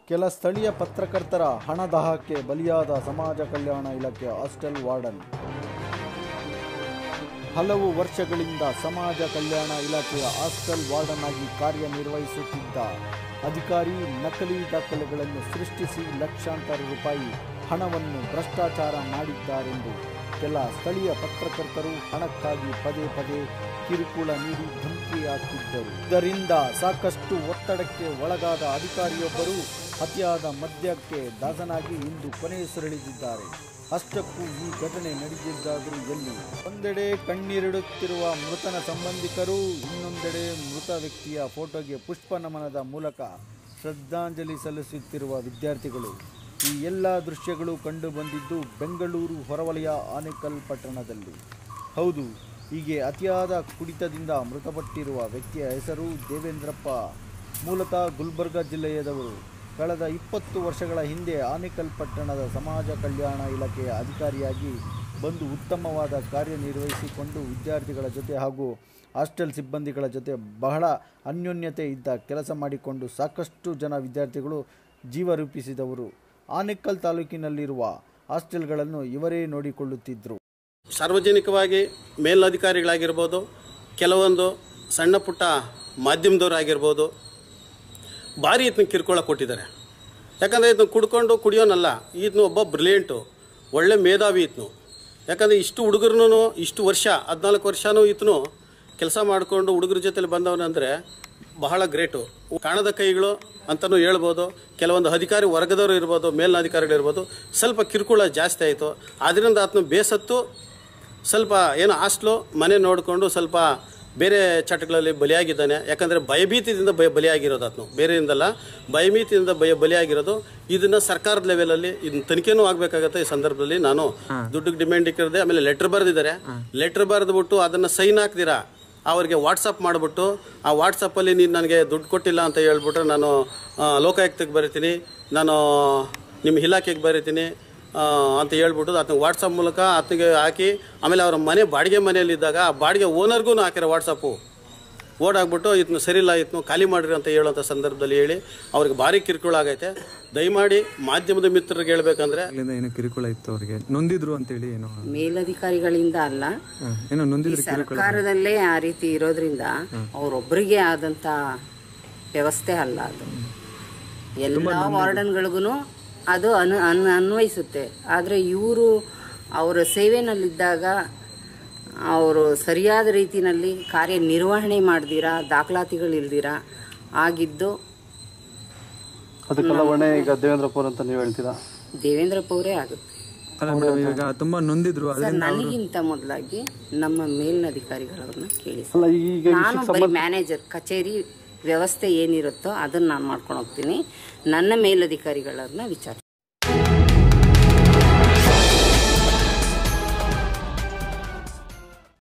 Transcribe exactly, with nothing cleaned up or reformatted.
ಕೆಲ ಸ್ಥಳೀಯ ಪತ್ರಕರ್ತರ ಹಣದಾಹಕ್ಕೆ ಬಲಿಯಾದ ಸಮಾಜ ಕಲ್ಯಾಣ ಇಲಾಖೆ ಹಾಸ್ಟೆಲ್ ವಾರ್ಡನ್. ಹಲವು ವರ್ಷಗಳಿಂದ ಸಮಾಜ ಕಲ್ಯಾಣ ಇಲಾಖೆಯ ಹಾಸ್ಟೆಲ್ ವಾರ್ಡನ್ ಆಗಿ ಕಾರ್ಯನಿರ್ವಹಿಸುತ್ತಿದ್ದ ಅಧಿಕಾರಿ ನಕಲಿ ದಾಖಲೆಗಳನ್ನು ಸೃಷ್ಟಿಸಿ ಲಕ್ಷಾಂತರ ರೂಪಾಯಿ ಹಣವನ್ನು ಭ್ರಷ್ಟಾಚಾರ ಮಾಡಿದ್ದಾರೆಂದು ಕೆಲ ಸ್ಥಳೀಯ ಪತ್ರಕರ್ತರು ಹಣಕ್ಕಾಗಿ ಪದೇ ಪದೇ ಕಿರುಕುಳ ನೀಡಿ ಧಮಕಿ ಹಾಕಿದ್ದರು. ಇದರಿಂದ ಸಾಕಷ್ಟು ಒತ್ತಡಕ್ಕೆ ಒಳಗಾದ ಅಧಿಕಾರಿಯೊಬ್ಬರು ಅತಿಯಾದ ಮದ್ಯಕ್ಕೆ ದಾಸನಾಗಿ ಇಂದು ಕೊನೆಯುಸಿರೆಳೆದಿದ್ದಾರೆ. ಅಷ್ಟಕ್ಕೂ ಈ ಘಟನೆ ನಡೆದಿದ್ದಾದರೂ ಎಲ್ಲಿ? ಒಂದೆಡೆ ಕಣ್ಣೀರಿಡುತ್ತಿರುವ ಮೃತನ ಸಂಬಂಧಿಕರು, ಇನ್ನೊಂದೆಡೆ ಮೃತ ವ್ಯಕ್ತಿಯ ಫೋಟೋಗೆ ಪುಷ್ಪ ನಮನದ ಮೂಲಕ ಶ್ರದ್ಧಾಂಜಲಿ ಸಲ್ಲಿಸುತ್ತಿರುವ ವಿದ್ಯಾರ್ಥಿಗಳು. ಈ ಎಲ್ಲ ದೃಶ್ಯಗಳು ಕಂಡುಬಂದಿದ್ದು ಬೆಂಗಳೂರು ಹೊರವಲಯ ಆನೇಕಲ್ ಪಟ್ಟಣದಲ್ಲಿ. ಹೌದು, ಹೀಗೆ ಅತಿಯಾದ ಕುಡಿತದಿಂದ ಮೃತಪಟ್ಟಿರುವ ವ್ಯಕ್ತಿಯ ಹೆಸರು ದೇವೇಂದ್ರಪ್ಪ. ಮೂಲತಃ ಗುಲ್ಬರ್ಗ ಜಿಲ್ಲೆಯದವರು. ಕಳೆದ ಇಪ್ಪತ್ತು ವರ್ಷಗಳ ಹಿಂದೆ ಆನೇಕಲ್ ಪಟ್ಟಣದ ಸಮಾಜ ಕಲ್ಯಾಣ ಇಲಾಖೆಯ ಅಧಿಕಾರಿಯಾಗಿ ಬಂದು ಉತ್ತಮವಾದ ಕಾರ್ಯನಿರ್ವಹಿಸಿಕೊಂಡು ವಿದ್ಯಾರ್ಥಿಗಳ ಜೊತೆ ಹಾಗೂ ಹಾಸ್ಟೆಲ್ ಸಿಬ್ಬಂದಿಗಳ ಜೊತೆ ಬಹಳ ಅನ್ಯೋನ್ಯತೆ ಇದ್ದ ಕೆಲಸ ಮಾಡಿಕೊಂಡು ಸಾಕಷ್ಟು ಜನ ವಿದ್ಯಾರ್ಥಿಗಳು ಜೀವ ರೂಪಿಸಿದವರು. ಆನೇಕಲ್ ತಾಲೂಕಿನಲ್ಲಿರುವ ಹಾಸ್ಟೆಲ್ಗಳನ್ನು ಇವರೇ ನೋಡಿಕೊಳ್ಳುತ್ತಿದ್ದರು. ಸಾರ್ವಜನಿಕವಾಗಿ ಮೇಲಧಿಕಾರಿಗಳಾಗಿರ್ಬೋದು, ಕೆಲವೊಂದು ಸಣ್ಣ ಪುಟ್ಟ ಮಾಧ್ಯಮದವರಾಗಿರ್ಬೋದು, ಭಾರಿ ಇದನ್ನ ಕಿರುಕುಳ ಕೊಟ್ಟಿದ್ದಾರೆ. ಯಾಕಂದರೆ ಇದನ್ನು ಕುಡ್ಕೊಂಡು ಕುಡಿಯೋನಲ್ಲ, ಇದನ್ನು ಒಬ್ಬ ಬ್ರಿಲಿಯಂಟು, ಒಳ್ಳೆ ಮೇಧಾವಿ ಇದ್ನು. ಯಾಕಂದರೆ ಇಷ್ಟು ಹುಡುಗರು ಇಷ್ಟು ವರ್ಷ ಹದಿನಾಲ್ಕು ವರ್ಷವೂ ಇದ್ನು ಕೆಲಸ ಮಾಡಿಕೊಂಡು ಹುಡುಗರ ಜೊತೆಲಿ ಬಂದವನಂದರೆ ಬಹಳ ಗ್ರೇಟು. ಕಾಣದ ಕೈಗಳು ಅಂತಲೂ ಹೇಳ್ಬೋದು. ಕೆಲವೊಂದು ಅಧಿಕಾರಿ ವರ್ಗದವರು ಇರ್ಬೋದು, ಮೇಲಿನ ಇರ್ಬೋದು, ಸ್ವಲ್ಪ ಕಿರುಕುಳ ಜಾಸ್ತಿ ಆಯಿತು. ಆದ್ದರಿಂದ ಆತನು ಬೇಸತ್ತು ಸ್ವಲ್ಪ ಏನು ಹಾಸ್ಟ್ಲು ಮನೆ ನೋಡಿಕೊಂಡು ಸ್ವಲ್ಪ ಬೇರೆ ಚಟಗಳಲ್ಲಿ ಬಲಿಯಾಗಿದ್ದಾನೆ. ಯಾಕಂದರೆ ಭಯಭೀತಿಯಿಂದ ಭಯ ಬಲಿಯಾಗಿರೋದು ಆತನು, ಬೇರೆಯಿಂದಲ್ಲ, ಭಯಭೀತಿಯಿಂದ ಭಯ ಬಲಿಯಾಗಿರೋದು. ಇದನ್ನು ಸರ್ಕಾರದ ಲೆವೆಲಲ್ಲಿ ಇದನ್ನ ತನಿಖೆನೂ ಆಗಬೇಕಾಗತ್ತೆ. ಈ ಸಂದರ್ಭದಲ್ಲಿ ನಾನು ದುಡ್ಡಿಗೆ ಡಿಮ್ಯಾಂಡ್ ಇಕ್ಕಿರದೆ, ಆಮೇಲೆ ಲೆಟ್ರ್ ಬರೆದಿದ್ದಾರೆ. ಲೆಟ್ರ್ ಬರೆದ್ಬಿಟ್ಟು ಅದನ್ನು ಸೈನ್ ಹಾಕ್ದಿರಾ ಅವ್ರಿಗೆ ವಾಟ್ಸಪ್ ಮಾಡಿಬಿಟ್ಟು ಆ ವಾಟ್ಸಪ್ಪಲ್ಲಿ ನೀನು ನನಗೆ ದುಡ್ಡು ಕೊಟ್ಟಿಲ್ಲ ಅಂತ ಹೇಳ್ಬಿಟ್ರೆ ನಾನು ಲೋಕಾಯುಕ್ತಕ್ಕೆ ಬರೀತೀನಿ, ನಾನು ನಿಮ್ಮ ಇಲಾಖೆಗೆ ಬರೀತೀನಿ ಅಂತ ಹೇಳ್ಬಿಟ್ಟು ಆತನಿಗೆ ವಾಟ್ಸಪ್ ಮೂಲಕ ಆತನಿಗೆ ಹಾಕಿ, ಆಮೇಲೆ ಅವರ ಮನೆ ಬಾಡಿಗೆ ಮನೆಯಲ್ಲಿದ್ದಾಗ ಆ ಬಾಡಿಗೆ ಓನರ್ಗೂ ಹಾಕಿರೋ ವಾಟ್ಸಪ್ಪು ಓಡಾಗ್ಬಿಟ್ಟು ಇದನ್ನು ಸರಿಯಿಲ್ಲ, ಇದನ್ನು ಖಾಲಿ ಮಾಡಿರಿ ಅಂತ ಹೇಳೋಂಥ ಸಂದರ್ಭದಲ್ಲಿ ಹೇಳಿ ಅವ್ರಿಗೆ ಭಾರಿ ಕಿರುಕುಳ ಆಗೈತೆ. ದಯಮಾಡಿ ಮಾಧ್ಯಮದ ಮಿತ್ರರಿಗೆ ಹೇಳ್ಬೇಕಂದ್ರೆ ಏನು ಕಿರುಕುಳ ಇತ್ತು, ಅವರಿಗೆ ನೊಂದಿದ್ರು ಅಂತೇಳಿ ಏನೋ ಮೇಲಧಿಕಾರಿಗಳಿಂದ ಅಲ್ಲ, ಏನೋ ನೊಂದಿದ್ರು, ಸರ್ಕಾರದಲ್ಲೇ ಆ ರೀತಿ ಇರೋದ್ರಿಂದ ಅವರೊಬ್ಬರಿಗೆ ಆದಂಥ ವ್ಯವಸ್ಥೆ ಅಲ್ಲ ಅದು. ಎಲ್ಲ ವಾರ್ಡನ್ಗಳಿಗೂ ಅದು ಅನು ಅನ್ ಅನ್ವಯಿಸುತ್ತೆ. ಆದರೆ ಇವರು ಅವರ ಸೇವೆನಲ್ಲಿದ್ದಾಗ ಅವರು ಸರಿಯಾದ ರೀತಿಯಲ್ಲಿ ಕಾರ್ಯನಿರ್ವಹಣೆ ಮಾಡ್ದಿರಾ, ದಾಖಲಾತಿಗಳಿಲ್ದಿರ ಆಗಿದ್ದು ಅದಕ್ಕೆಲ್ಲ ಹೊಣೆ ಈಗ ದೇವೇಂದ್ರಪ್ಪ ಅಂತ ನೀವು ಹೇಳ್ತೀರಾ? ದೇವೇಂದ್ರಪ್ಪ ಅವರೇ ಆಗುತ್ತೆ. ಈಗ ತುಂಬಾ ನೊಂದಿದ್ರು. ನನಗಿಂತ ಮೊದಲಾಗಿ ನಮ್ಮ ಮೇಲಿನಧಿಕಾರಿಗಳವ್ರನ್ನ ಕೇಳಿ. ಈಗ ನಾನು ಬರೀ ಮ್ಯಾನೇಜರ್, ಕಚೇರಿ ವ್ಯವಸ್ಥೆ ಏನಿರುತ್ತೋ ಅದನ್ನು ನಾನು ಮಾಡ್ಕೊಂಡು ಹೋಗ್ತೀನಿ. ನನ್ನ ಮೇಲಧಿಕಾರಿಗಳನ್ನ ವಿಚಾರ